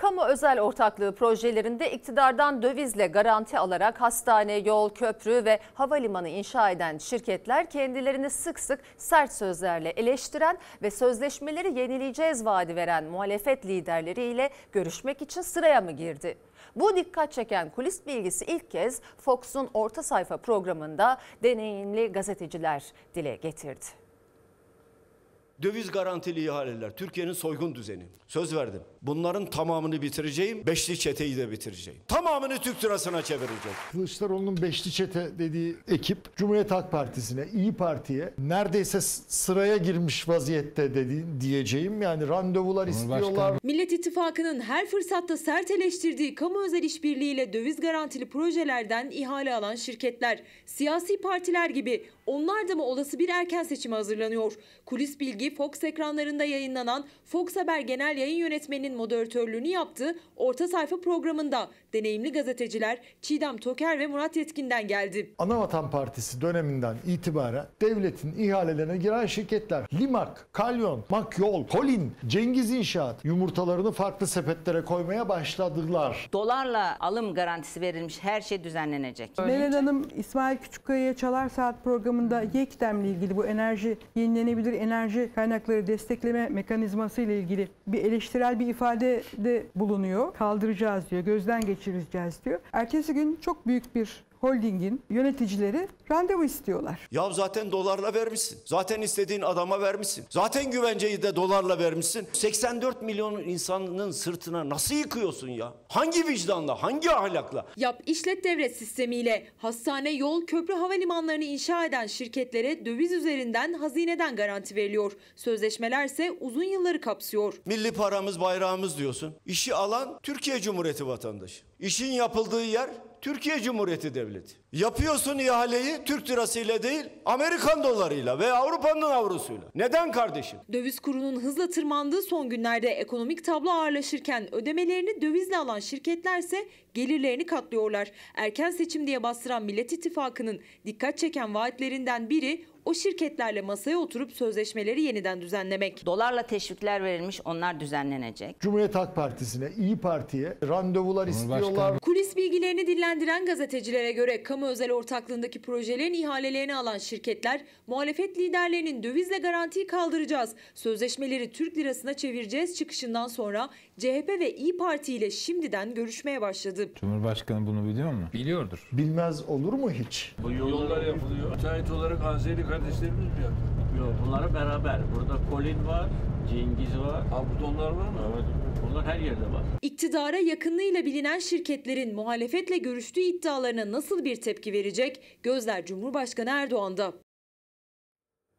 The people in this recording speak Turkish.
Kamu özel ortaklığı projelerinde iktidardan dövizle garanti alarak hastane, yol, köprü ve havalimanı inşa eden şirketler kendilerini sık sık sert sözlerle eleştiren ve sözleşmeleri yenileyeceğiz vaadi veren muhalefet liderleriyle görüşmek için sıraya mı girdi? Bu dikkat çeken kulis bilgisi ilk kez Fox'un orta sayfa programında deneyimli gazeteciler dile getirdi. Döviz garantili ihaleler, Türkiye'nin soygun düzeni. Söz verdim. Bunların tamamını bitireceğim, beşli çeteyi de bitireceğim. Tamamını Türk lirasına çevireceğim. Kılıçdaroğlu'nun beşli çete dediği ekip Cumhuriyet Halk Partisi'ne, İyi Parti'ye neredeyse sıraya girmiş vaziyette diyeceğim. Yani randevular istiyorlar. Millet İttifakı'nın her fırsatta sert eleştirdiği kamu özel işbirliğiyle döviz garantili projelerden ihale alan şirketler, siyasi partiler gibi onlar da mı olası bir erken seçime hazırlanıyor? Kulis bilgi Fox ekranlarında yayınlanan Fox Haber Genel Yayın Yönetmeni'nin moderatörlüğünü yaptığı orta sayfa programında deneyimli gazeteciler Çiğdem Toker ve Murat Yetkin'den geldi. Anavatan Partisi döneminden itibaren devletin ihalelerine giren şirketler Limak, Kalyon, Makyol, Kolin, Cengiz İnşaat yumurtalarını farklı sepetlere koymaya başladılar. Dolarla alım garantisi verilmiş her şey düzenlenecek. Meral Hanım İsmail Küçükkaya'ya Çalar Saat programında YEKDEM'le ilgili bu yenilenebilir enerji kaynakları destekleme mekanizması ile ilgili bir eleştirel bir ifadede bulunuyor. Kaldıracağız diyor, gözden geçireceğiz diyor. Ertesi gün çok büyük bir holdingin yöneticileri randevu istiyorlar. Ya zaten dolarla vermişsin. Zaten istediğin adama vermişsin. Zaten güvenceyi de dolarla vermişsin. 84 milyon insanın sırtına nasıl yıkıyorsun ya? Hangi vicdanla, hangi ahlakla? Yap işlet devlet sistemiyle hastane, yol, köprü, havalimanlarını inşa eden şirketlere döviz üzerinden hazineden garanti veriliyor. Sözleşmelerse uzun yılları kapsıyor. Milli paramız, bayrağımız diyorsun. İşi alan Türkiye Cumhuriyeti vatandaşı. İşin yapıldığı yer Türkiye Cumhuriyeti Devleti. Yapıyorsun ihaleyi Türk lirasıyla değil, Amerikan dolarıyla ve Avrupa'nın avrosuyla. Neden kardeşim? Döviz kurunun hızla tırmandığı son günlerde ekonomik tablo ağırlaşırken ödemelerini dövizle alan şirketlerse gelirlerini katlıyorlar. Erken seçim diye bastıran Millet İttifakı'nın dikkat çeken vaatlerinden biri o şirketlerle masaya oturup sözleşmeleri yeniden düzenlemek. Dolarla teşvikler verilmiş, onlar düzenlenecek. Cumhuriyet Halk Partisi'ne, İyi Parti'ye randevular istiyorlar. Kulis bilgilerini dillendiren gazetecilere göre kamu özel ortaklığındaki projelerin ihalelerini alan şirketler muhalefet liderlerinin dövizle garantiyi kaldıracağız, sözleşmeleri Türk lirasına çevireceğiz çıkışından sonra CHP ve İyi Parti ile şimdiden görüşmeye başladı. Cumhurbaşkanı bunu biliyor mu? Biliyordur. Bilmez olur mu hiç? Bu yollar yapılıyor. Müteahhit olarak Azeri kardeşlerimiz mi yaptı? Yok, bunları beraber. Burada Kolin var, Cengiz var. Ha, burada onlar var mı? Evet. Bunlar her yerde var. İktidara yakınlığıyla bilinen şirketlerin muhalefetle görüştüğü iddialarına nasıl bir tepki verecek? Gözler Cumhurbaşkanı Erdoğan'da.